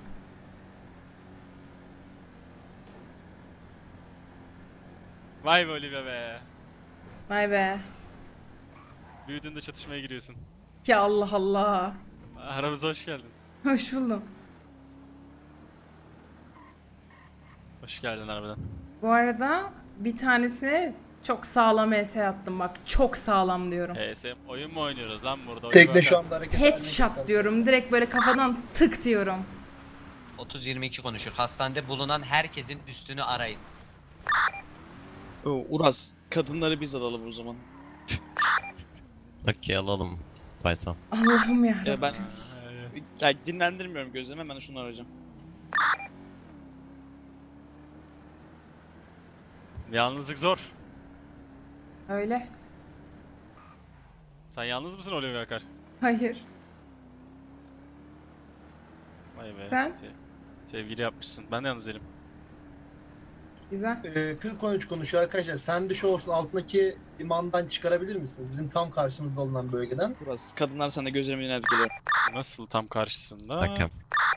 Vay be Olivia be. Vay be. Büyüdüğünde çatışmaya giriyorsun. Ya Allah Allah. Aramıza hoş geldin. Hoş buldum. Hoş geldin arabadan. Bu arada bir tanesine çok sağlam ES attım bak. Çok sağlam diyorum. Sen oyun mu oynuyoruz lan burada? Oyun Tekne var. şu anda hareket haline Headshot geçti. diyorum. Direkt böyle kafadan tık diyorum. 30-22 konuşur. Hastanede bulunan herkesin üstünü arayın. Uras kadınları biz alalım o zaman. Okey alalım Faysal. Allah'ım ya. Ya ben ya dinlendirmiyorum gözlerimi, ben de şunu arayacağım. Yalnızlık zor. Öyle. Sen yalnız mısın Olivia Akar? Hayır. Vay be. Sen? Sevgili yapmışsın. Ben de yalnız değilim. Güzel. 40-13 konuşuyor arkadaşlar. Sen dışı olsun altındaki limandan çıkarabilir misiniz? Bizim tam karşımızda bulunan bölgeden. Uras kadınlar sen de gözlerime yönelip geliyor. Nasıl tam karşısında? Bakın.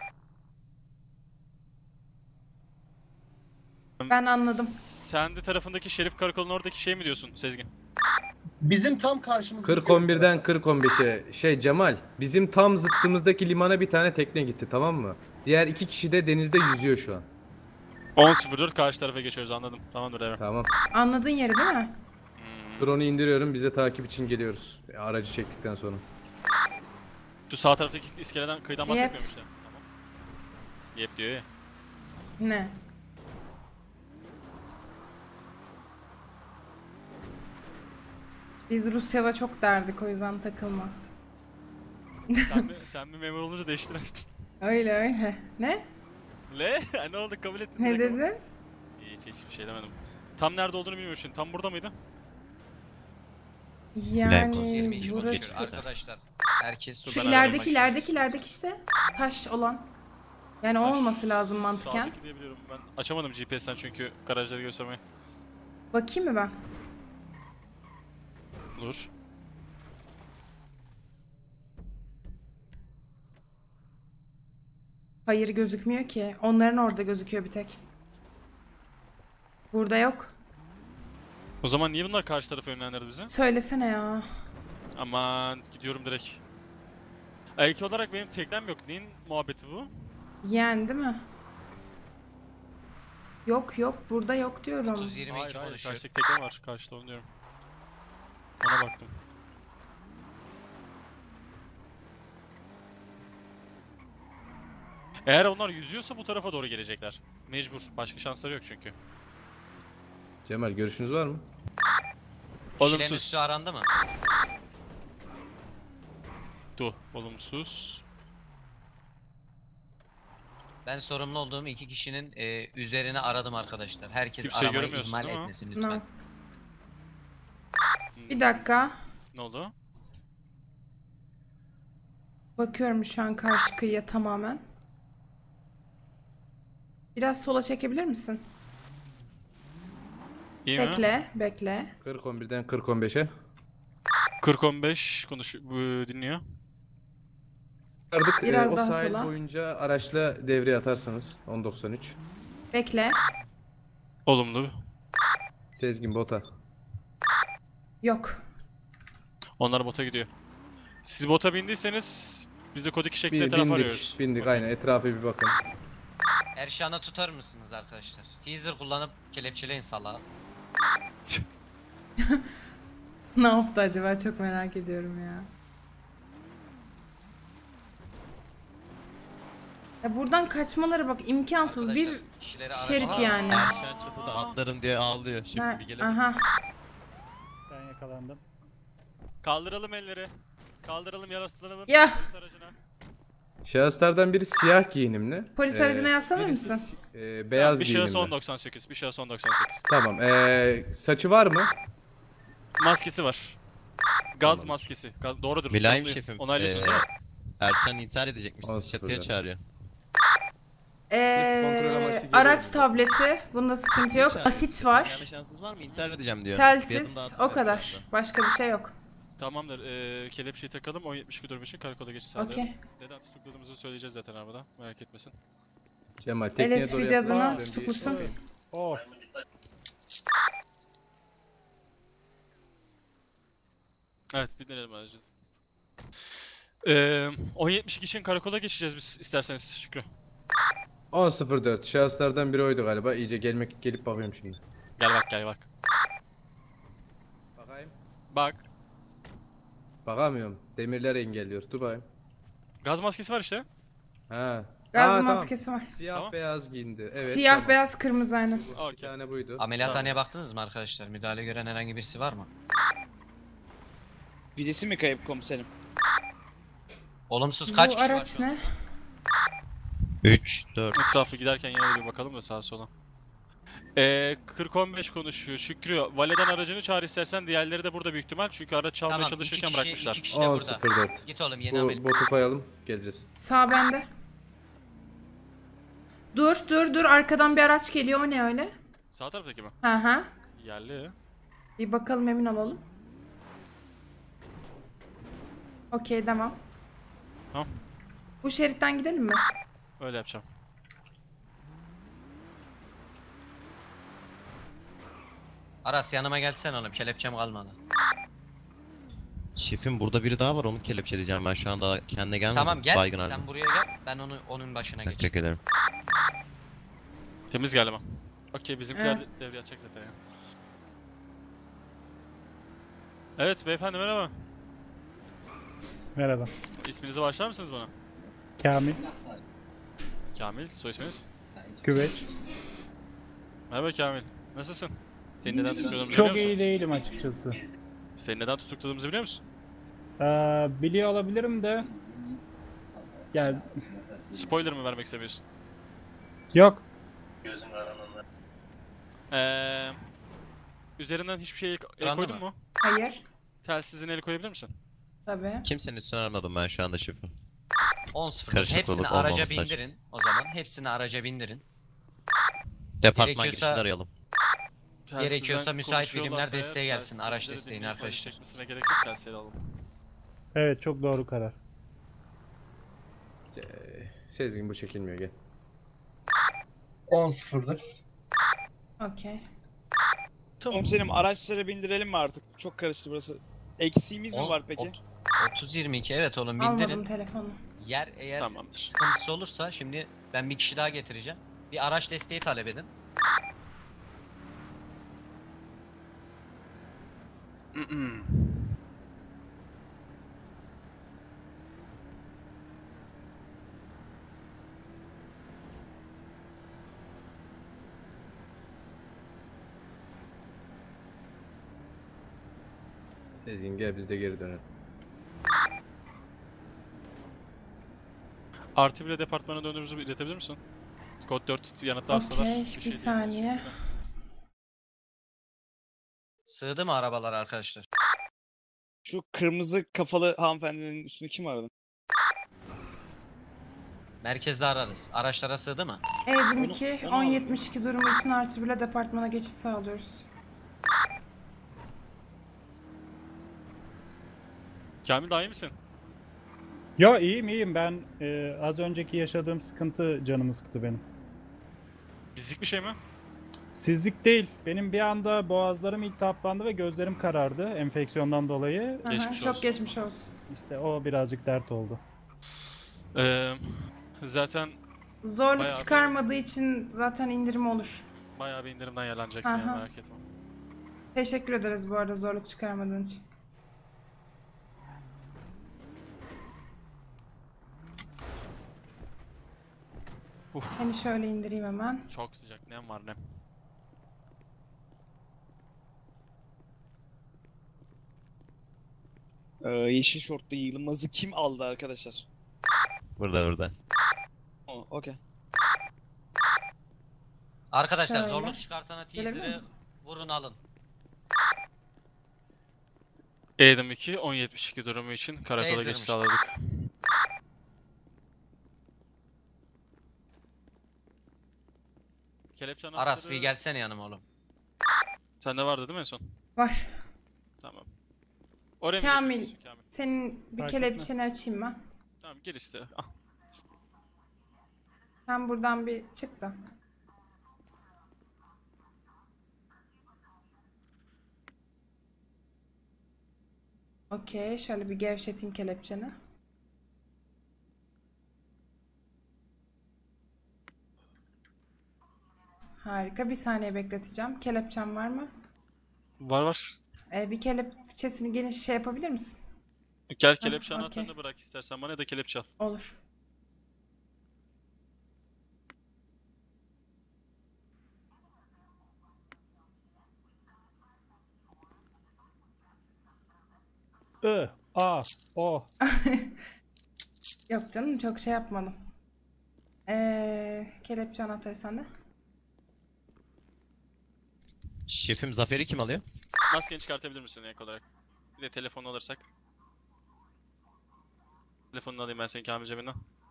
Ben anladım. Sen de tarafındaki Şerif Karakolu'nun oradaki şey mi diyorsun Sezgin? Bizim tam karşımızda. 40-11'den 40-15'e Cemal, bizim tam zıttımızdaki limana bir tane tekne gitti, tamam mı? Diğer 2 kişi de denizde yüzüyor şu an. 10.04 karşı tarafa geçiyoruz, anladım. Tamamdır Evren. Tamam. Anladın yeri değil mi? Drone'u indiriyorum, bize takip için geliyoruz. Aracı çektikten sonra. Şu sağ taraftaki iskeleden kıyıdan Yep. bahsetmiyorum işte. Tamam. Yep diyor ya. Ne? Biz Rusya'da çok derdik o yüzden takılma. Sen bir memur olunca değiştiren. Öyle öyle. Ne? Ne? Ne oldu, kabul ettin? Ne direkt ama. dedin? hiçbir şey demedim. Tam nerede olduğunu bilmiyorum şimdi. Tam burada mıydı? Yani 22 burası. geçiyor arkadaşlar. Herkes Şu sudan ilerideki işte. Taş olan. Yani o olması lazım mantıken. Sağdaki diyebiliyorum ben. Açamadım GPS'ten çünkü garajları göstermeyi. Bakayım mı ben? Olur. Hayır gözükmüyor ki. Onların orada gözüküyor bir tek. Burada yok. O zaman niye bunlar karşı tarafa yönlendirdi bizi? Söylesene ya. Aman gidiyorum direkt. İlk olarak benim teknem yok. Neyin muhabbeti bu? Yani değil mi? Yok burada yok diyorum. 30-22 Hayır konuşuyor. karşıdaki teknem var. Karşıda onu diyorum. Ona baktım. Eğer onlar yüzüyorsa bu tarafa doğru gelecekler. Mecbur. Başka şansları yok çünkü. Cemal görüşünüz var mı? Kişilerin Olumsuz. üstü arandı mı? Olumsuz. Ben sorumlu olduğum 2 kişinin üzerine aradım arkadaşlar. Herkes Kimseyi aramayı göremiyorsun, ihmal değil mi? etmesin lütfen. No. Bir dakika. Ne oldu? Bakıyorum şu an karşı kıyıya tamamen. Biraz sola çekebilir misin? İyi mi? Bekle. 40-11'den 40-15'e. 40-15 dinliyor. Çıkardık. Biraz O daha sahil sola. boyunca araçla devreye atarsanız 10.93. Bekle. Olumlu. Sezgin bota. Yok. Onlar bota gidiyor. Siz bota bindiyseniz biz de kod 2 şeklinde etraf arıyoruz. Bindik aynen etrafa bir bakın. Erşan'a tutar mısınız arkadaşlar? Teaser kullanıp kelepçeleyin salağı. Ne yaptı acaba çok merak ediyorum ya. Ya buradan kaçmaları bak imkansız bir Arkadaşlar, kişileri şerit araştırın. yani. Erşen çatıda atlarım diye ağlıyor. Şefim bir gelelim. Aha. Ben yakalandım. Kaldıralım elleri. Kaldıralım yararsızlanalım. Ya. Polis aracına. Şahıslardan biri siyah giyinimli. Polis aracına yazsana birisi mısın? Beyaz Bir şahıs giyinimli. 10.98. Bir şahıs 10.98. Tamam. Saçı var mı? Maskesi var. Gaz Tamam. maskesi. Doğrudur. Mülayim Doğruyum. şefim. Onaylıyorsunuz değil mi? Erşen intihar edecekmiş. Sizi Olsun çatıya hocam. çağırıyor. kontrol amaçlı Araç geliyorum. tableti. Bunda sıkıntı yok. Çağırıyor. Asit Çatıya var. gelme şansınız var mı? İntihar edeceğim diyor. Bir adım daha Telsiz. atmıyorum O şu kadar. anda. Başka bir şey yok. Tamamdır. Kelepçeyi takalım. 10.72 durum için karakola geçiş sağlayalım. Okey. Neden tutukladığımızı söyleyeceğiz zaten arabada. Merak etmesin. Cemal tekneye doğru LSPD yaklaşın. adına Ben bir tutuklusun. bakayım. Oh. Evet bindirelim aracı. 10.72 için karakola geçeceğiz biz isterseniz Şükrü. 10.04. Şahıslardan biri oydu galiba. İyice gelip bakıyorum şimdi. Gel bak. Bakayım. Bak. Bakamıyorum. Demirler engelliyor. Dur bakayım. Gaz maskesi var işte. Ha. Gaz Tamam. maskesi var. Siyah Tamam. beyaz giyindi. Evet. Siyah tamam. beyaz kırmızı aynen. Bir Okey. tane buydu. Ameliyathaneye baktınız mı arkadaşlar? Müdahale gören herhangi birisi var mı? Birisi mi kayıp komiserim? Olumsuz kaç Bu kişi var araç şu an? ne? 3, 4. Etrafı giderken yine de bir bakalım da sağa sola. 40-15 konuşuyor. Şükrü, valeden aracını çağır istersen diğerleri de burada büyük ihtimal. Çünkü araç çalmaya Tamam, çalışırken iki bırakmışlar. kişi de burada. 10.04. Git oğlum yeni Bu amel. botu koyalım. Geleceğiz. Sağ bende. Dur arkadan bir araç geliyor o ne öyle? Sağ taraftaki mi? Hı. Yerli. Bir bakalım emin olalım. Okey tamam. Tamam. Bu şeritten gidelim mi? Öyle yapacağım. Aras yanıma gelsen oğlum kelepçem kalmadı. Şefim burada biri daha var. Onu kelepçeleyeceğim. Ben şu anda kendine gelmedim. Tamam gel Baygın sen halde. buraya gel ben onun başına geçeyim. Teşekkür ederim. Temiz galiba. Okey bizimkiler Evet. devreye atacak zaten ya. Evet beyefendi merhaba. Merhaba. İsminizi başlar mısınız bana? Kamil. Kamil, soy isminiz? Güveç. Merhaba Kamil. Nasılsın? Seni neden tutukladığımızı biliyor Çok musun? iyi değilim açıkçası. Seni neden tutukladığımızı biliyor musun? Biliyor olabilirim de. Yani Spoiler mı vermek istemiyorsun? yok. Üzerinden hiçbir şey el Randı koydun mı? mu? Hayır. Telsizine el koyabilir misin? Tabii. Kimsenin üstüne aramadım ben şu anda şefim. 10-0. Karışıklık Hepsini olmaması araca açık. bindirin o zaman. Hepsini araca bindirin. Departman Gerekiyorsa- girişini arayalım. Gerekiyorsa müsait birimler konuşuyorlarsa eğer, desteğe gelsin. telsizleri Araç dinleyip desteğini polis arkadaşlar. çekmesine gerek yok, telsizi alalım. Evet çok doğru karar. Sezgin bu çekilmiyor gel. 10-0'dır. Okey. Komiserim araçlara bindirelim mi artık? Çok karıştı burası. Eksiğimiz mi var peki? 30-22 evet oğlum bindirin. Almadım telefonu. Yer eğer Tamamdır. sıkıntısı olursa şimdi ben bir kişi daha getireceğim. Bir araç desteği talep edin. Sezgin gel biz de geri dönelim. Artı bile departmana döndüğümüzü iletebilir misin? Kod 4 yanıtlarsalar. Okey, bir şey saniye. diyebiliriz. Sığdı mı arabalar arkadaşlar? Şu kırmızı kafalı hanımefendinin üstünde kim aradı? Merkezde ararız. Araçlara sığdı mı? Eğitim Onu- 2, onu 1072 durumu için artı bile departmana geçiş sağlıyoruz. Kamil daha iyi misin? Yo iyiyim ben az önceki yaşadığım sıkıntı canımı sıktı benim. Bizlik bir şey mi? Sizlik değil. Benim bir anda boğazlarım iltihaplandı ve gözlerim karardı enfeksiyondan dolayı. Aha, Geçmiş çok olsun. geçmiş olsun. İşte o birazcık dert oldu. Zaten Zorluk Bayağı bir- çıkarmadığı için zaten indirim olur. bayağı bir indirimden yararlanacaksın yani, Aha. merak etme. Teşekkür ederiz bu arada zorluk çıkarmadığın için. Hani şöyle indireyim hemen. Çok sıcak, nem var nem. Yeşil şortlu Yılmaz'ı kim aldı arkadaşlar? Burada. Okey. Arkadaşlar Şöyle. zorluk çıkartana Gelebilir teaser'ı misin? vurun alın. Eğitim 2, 1072 durumu için karakola geçiş Taser'mış. sağladık. Kelepçe Aras anahtarı bir gelsene yanıma oğlum. sende vardı değil mi en son? Var. Tamam. Oraya mı Kamil. geçmek istiyorsun Kamil? Senin bir Fark kelepçeni açayım ben. Tamam gel işte. Ah. Sen buradan bir çık da. Okey, şöyle bir gevşeteyim kelepçeni. Harika, bir saniye bekleteceğim. Kelepçem var mı? Var. Bir kelepçesini geniş şey yapabilir misin? Gel kelepçe okey. anahtarını bırak istersen bana ya da kelepçe al. Olur. I, A, O. Yok canım, çok şey yapmadım. Kelepçe anahtarı sende. Şefim Zafer'i kim alıyor? Maskeni çıkartabilir misin ek olarak? Bir de telefonu alırsak. Telefonunu alayım ben senin Kamil cebinden.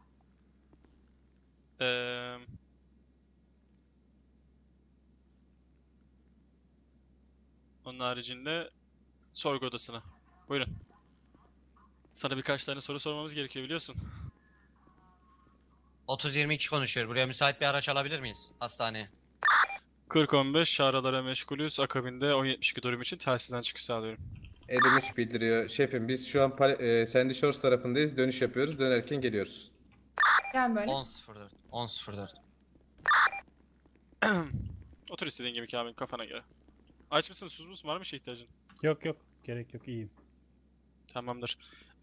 Onun haricinde sorgu odasına. Buyurun. Sana birkaç tane soru sormamız gerekiyor biliyorsun. 30-22 konuşuyor. Buraya müsait bir araç alabilir miyiz? Hastaneye. 40-15 çağrılara meşgulüz. Akabinde 1072 durum için telsizden çıkış sağlıyorum. Edim 3 bildiriyor. Şefim biz şu an Sandy Shores tarafındayız. Dönüş yapıyoruz. Dönerken geliyoruz. Gel böyle. 10-04. 10-04. Otur istediğin gibi Kamil kafana göre. Aç mısın, sus musun? Var mı şey ihtiyacın? Yok gerek yok iyiyim. Tamamdır.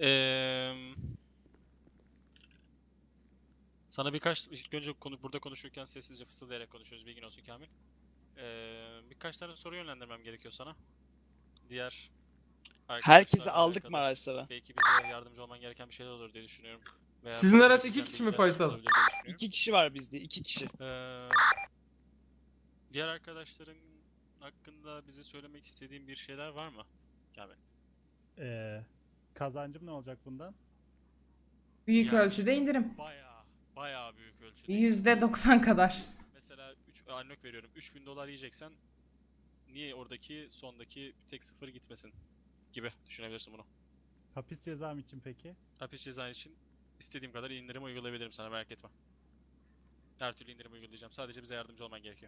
Sana ilk önce burada konuşurken sessizce fısıldayarak konuşuyoruz, bilgin olsun Kamil. Birkaç tane soru yönlendirmem gerekiyor sana. Diğer Herkesi arkadaşlarla aldık mı alakalı. araçlara? Belki bize yardımcı olman gereken bir şeyler olur diye düşünüyorum. Veya Sizin bize araç verebileceğin iki kişi mi bilgiler Faysal? olabilir diye düşünüyorum. 2 kişi var bizde, 2 kişi. Diğer arkadaşların hakkında bize söylemek istediğin bir şeyler var mı? Kamil. Kazancım ne olacak bundan? Büyük Yani ölçüde indirim. Bayağı büyük ölçüde. %90 kadar. Mesela örnek veriyorum, 3000 dolar yiyeceksen niye oradaki sondaki bir tek sıfır gitmesin gibi düşünebilirsin bunu. Hapis cezam için peki? Hapis cezan için istediğim kadar indirim uygulayabilirim sana, merak etme. Her türlü indirim uygulayacağım. Sadece bize yardımcı olman gerekiyor.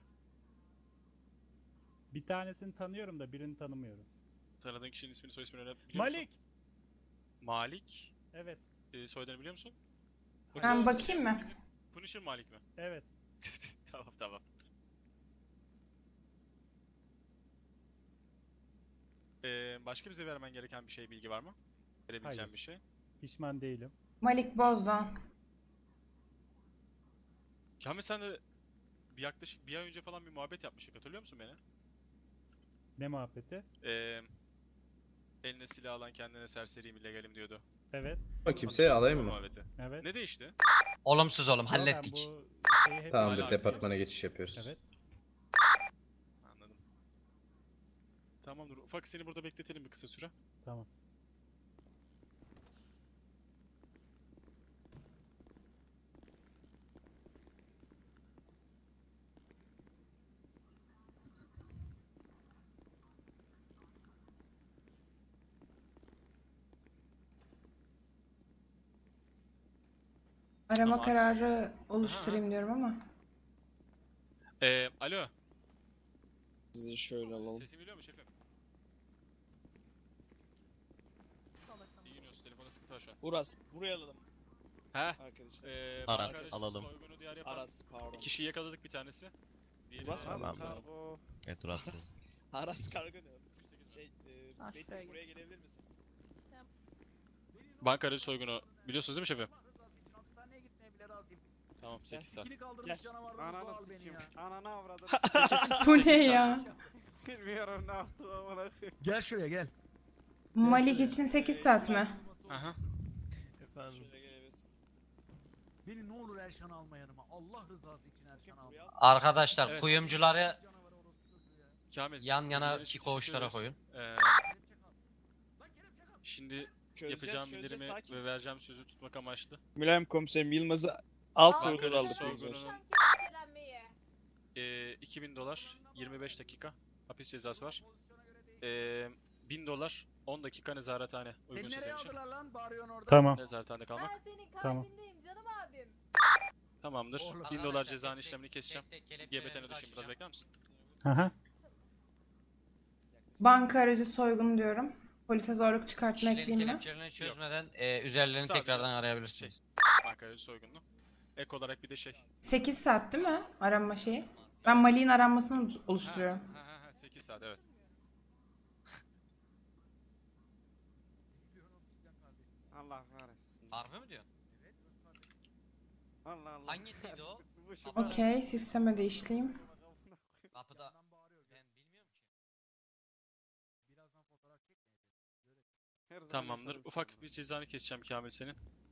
Bir tanesini tanıyorum da birini tanımıyorum. Tanıdığın kişinin ismini, soy ismini biliyor musun? Malik! Malik. Evet. Soyadını biliyor musun? Ben bakayım mı? Bizim Punisher Malik mi? Evet. Tamam. Başka bize vermen gereken bir şey, bilgi var mı? Verebileceğim Hayır. bir şey. Pişman değilim. Malik Bozdağ. Kamil, sen de yaklaşık bir ay önce falan bir muhabbet yapmıştık, hatırlıyor musun beni? Ne muhabbeti? Eline silah alan kendine serseriyim, illegalim diyordu. Evet. O kimseye alayım mı? Muhabbeti. Evet. Ne değişti? Olumsuz oğlum, Yo, ben hallettik. bu şeyi hep Tamamdır, Hala departmana haklısın. geçiş yapıyoruz. Evet. Anladım. Tamamdır. Ufak, seni burada bekletelim bir kısa süre. Tamam. Arama Tamam. kararı oluşturayım diyorum ama. Alo. Sizi şöyle alalım. Sesimi biliyor mu şefim? İyi günler. Telefonda sıkıntı var şu an. Uras, buraya alalım He? arkadaşlar. Aras, banka alalım. soygunu diğer yapan Aras, pardon. kişiyi yakaladık, bir tanesi. Diğeri Uras de- mı? Tamam. Tamam. Evet, rahatsız. Aras kargo ne? Şey, Ah, Betty, şuraya buraya gelebilir misin? Banka aracı soygunu biliyorsunuz değil mi şefim? Hastaneye gitmeye bile razıyım. Tamam, 8 saat. İkili kaldırmış Gel. canavardan al beni ya. Ananı avradım. Bu ne ya? Bilmiyorum ne yaptım amına. Gel şuraya gel. Malik için 8 saat mi? Aha. Efendim. Şöyle gelebilirsin. Beni ne olur Erşan alma yanıma. Allah rızası için Erşan alma. Arkadaşlar Evet. kuyumcuları Canavarı orospu çocuğu ya. Kamil. yan yana bilgiler için iki teşekkür koğuşlara ederiz. koyun. Kelepçe kal. Lan kelepçe kal. Şimdi Çözeceğiz, yapacağım çözeceğiz, indirimi sakin. ve vereceğim sözü tutmak amaçlı. Mülayim komiserim Yılmaz'ı alt Banka koridora aracı aldık. soygununun biliyorsun. 2000 dolar 25 dakika hapis cezası var. 1000 dolar 10 dakika nezarethane. Seni Uygunsa nereye senin için. aldılar lan bağırıyorsun orada? Tamam. Nezarethanede kalmak. Ben senin Tamam. kalbindeyim canım abim. Tamamdır. Oğlum. 1000 dolar Arkadaşlar, cezanın tek tek- işlemini keseceğim. tek tek kelepçelerinizi GBT'ne düşeyim, biraz açacağım. bekler misin? Aha. Banka aracı soygunu diyorum. Polise zorluk çıkartma Kişilerin ekleyeyim mi? kelepçelerini çözmeden üzerlerini Sadece- tekrardan arayabilirsiniz. Banka aracı soygunlu. Ek olarak bir de şey. 8 saat değil mi aranma şeyi? Ben Malik'in aranmasını oluşturuyorum. 8 saat evet. Allah kahretsin. Harbi mi diyorsun? Allah Allah. Hangisiydi o? Bu şu- Okey, sisteme de işleyeyim. Kapıda. Adam bağırıyor. Ben bilmiyorum ki. Birazdan fotoğraf çekmeyeceğiz. Her zaman Tamamdır. yaşadım Ufak sorunu. bir cezanı keseceğim Kamil senin.